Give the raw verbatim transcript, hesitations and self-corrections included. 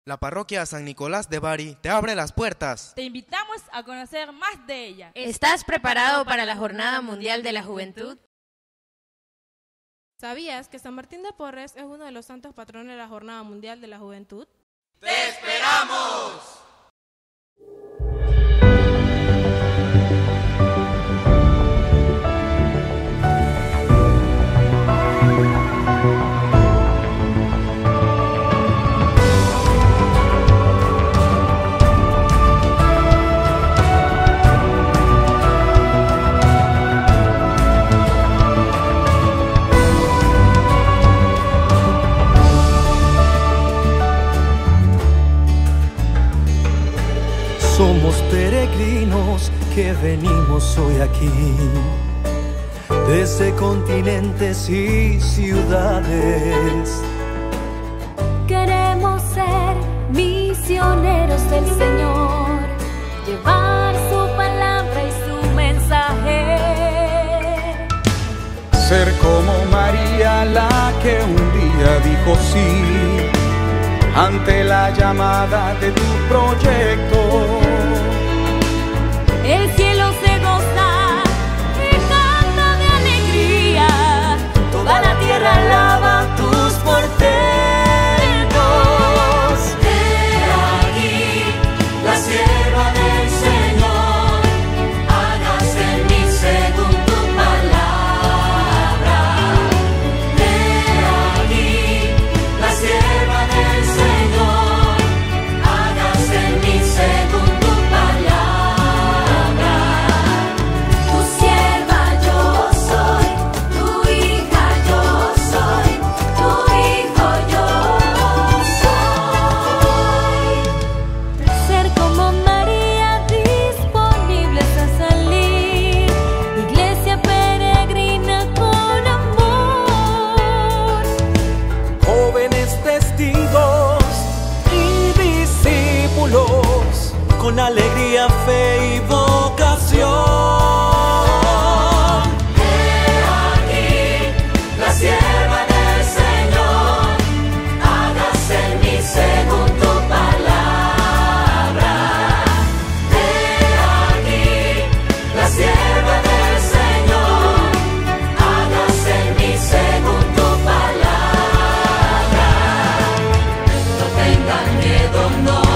La parroquia San Nicolás de Bari te abre las puertas. Te invitamos a conocer más de ella. ¿Estás preparado para la Jornada Mundial de la Juventud? ¿Sabías que San Martín de Porres es uno de los santos patronos de la Jornada Mundial de la Juventud? ¡Te esperamos! Somos peregrinos que venimos hoy aquí, desde continentes y ciudades. Queremos ser misioneros del Señor, llevar su palabra y su mensaje. Ser como María, la que un día dijo sí ante la llamada de tu proyecto. El cielo se goza y canta de alegría, toda la tierra alaba tus portentos. He aquí la sierva del Señor, hágase en mí según tu palabra. He aquí la sierva del Señor, hágase en mí según tu palabra. Tu sierva yo soy, tu hija yo soy, tu hijo yo soy. Ser como María, disponibles a salir, iglesia peregrina con amor. Jóvenes testigos y discípulos, con alegría, fe y vocación. He aquí la sierva del Señor, hágase en mí según tu palabra. He aquí la sierva del Señor, hágase en mí según tu palabra. No tengan miedo, no